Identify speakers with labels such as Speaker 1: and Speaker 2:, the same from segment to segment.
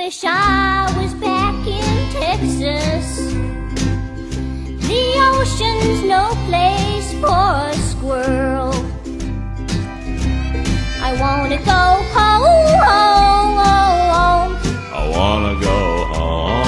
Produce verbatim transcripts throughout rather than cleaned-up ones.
Speaker 1: wish I was back in Texas. The ocean's no place for a squirrel. I wanna go home, home, home, home.
Speaker 2: I wanna go home.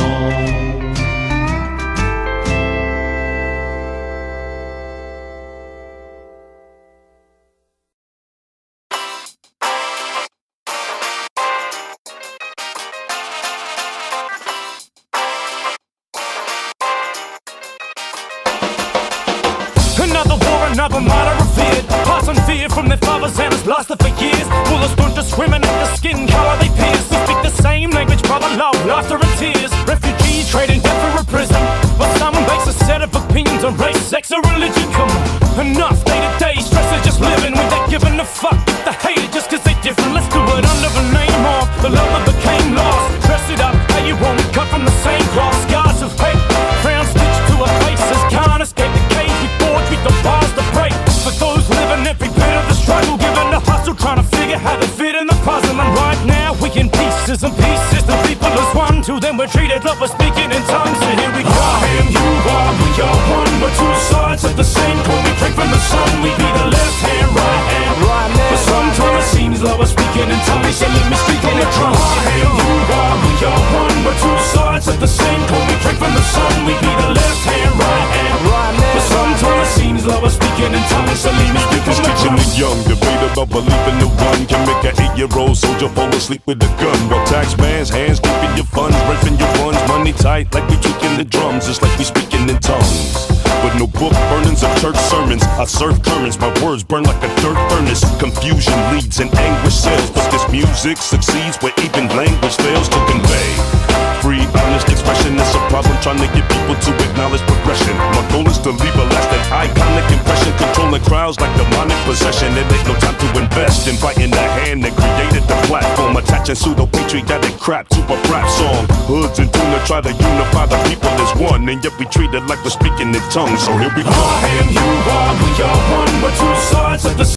Speaker 3: Another war, another martyr revered. Hearts unfeared from their fathers and has lasted for years. Rulers don't discriminate the skin color they pierce. We speak the same language, brother, love, laughter and tears. Refugees trading death for a prison. But some base a set of opinions on race, sex or religion. Come on, enough day to day stress of just living without giving a fuck if they hate it just cause they different. Let's do it under the name of the love that became lost. Dress it up how you want, cut from the same cloth. Scars of hate, crown stitched to our faces. Can't escape the cage we forge with the bars to break. For those living every bit of the struggle, giving the hustle, trying to figure how they fit in the puzzle. And right now we in pieces and pieces. The people as one, to them we're treated like we're speaking in tongues. So here we go. I am, you are, we are one. We're two sides of the same coin. We drink from the sun. We be the left hand, right hand. Right hand. But sometimes it seems like we're speaking in tongues. So let me speak on the drum. I am, you are, we are one. We're two sides of the same coin. We drink from the sun. We be the left hand, right hand. Right hand. But sometimes it seems like we're speaking in tongues. So let me speak on the drum.
Speaker 4: The young debate about believing the one can make an eight-year-old soldier fall asleep with a gun. While tax man's hands keeping your funds, ripping your funds, money tight like we tweaking the drums. It's like we speaking in tongues. But no book burnings of church sermons. I serve currents, my words burn like a dirt furnace. Confusion leads and anguish sells, but this music succeeds where even language fails to convey. Free, honest expression is a problem, trying to get people to acknowledge progression. My goal is to leave a lasting iconic impression, controlling crowds like demonic possession. It ain't no time to invest in biting the hand that created the platform, attaching pseudo-patriotic crap to a rap song. Hoods and tuna try to unify the people as one, and yet we treat it like we're speaking in tongues. So here we go.
Speaker 3: I am, you are, we are one. We're two sides of the